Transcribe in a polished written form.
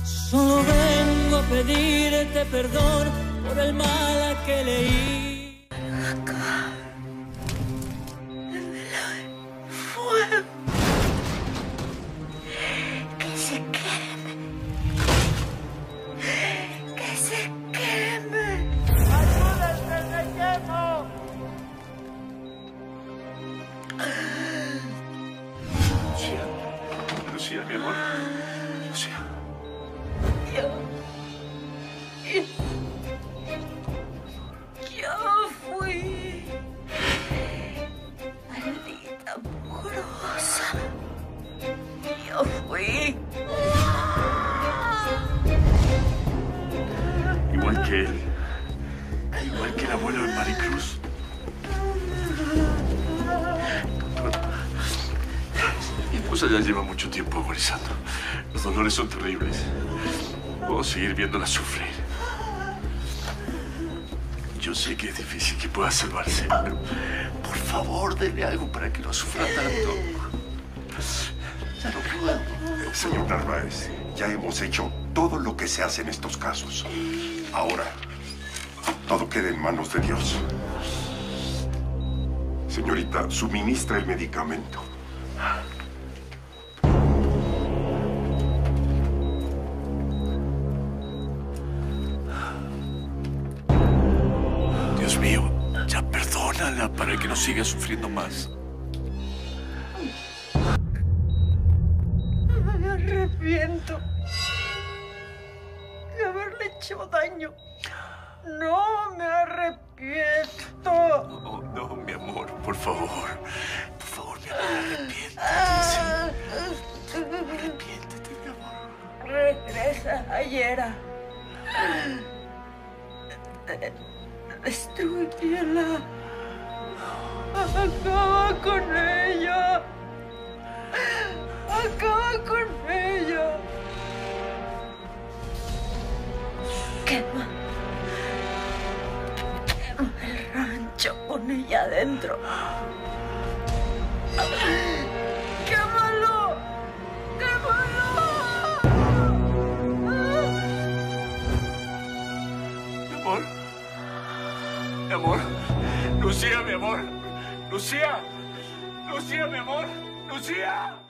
Solo vengo a pedirte perdón por el mal que leí. Acá. Fuego. Que se queme. Que se queme. ¡Ayúdenme, me quemo! Lucía, mi amor. Lucía. Yo fui maldita mugrosa. Yo fui. Igual que él. Igual que el abuelo de Maricruz. Mi esposa ya lleva mucho tiempo agonizando. Los dolores son terribles. Puedo seguir viéndola sufrir. Yo sé que es difícil que pueda salvarse, pero por favor, denle algo para que no sufra tanto. Ya no puedo. Señor Narváez, ya hemos hecho todo lo que se hace en estos casos. Ahora, todo queda en manos de Dios. Señorita, suministra el medicamento. Dios mío, ya perdónala para que no siga sufriendo más. Me arrepiento de haberle hecho daño. No me arrepiento. No, no, mi amor, por favor. Por favor, mi amor, arrepiéntete. Arrepiéntete, mi amor. Regresa ayer. Destruyela. Acaba con ella. Acaba con ella. Quema. Quema el rancho con ella adentro. ¡Quémalo! ¡Quémalo! Mi amor. Mi amor. Lucía, mi amor. Lucía. Lucía, mi amor. Lucía.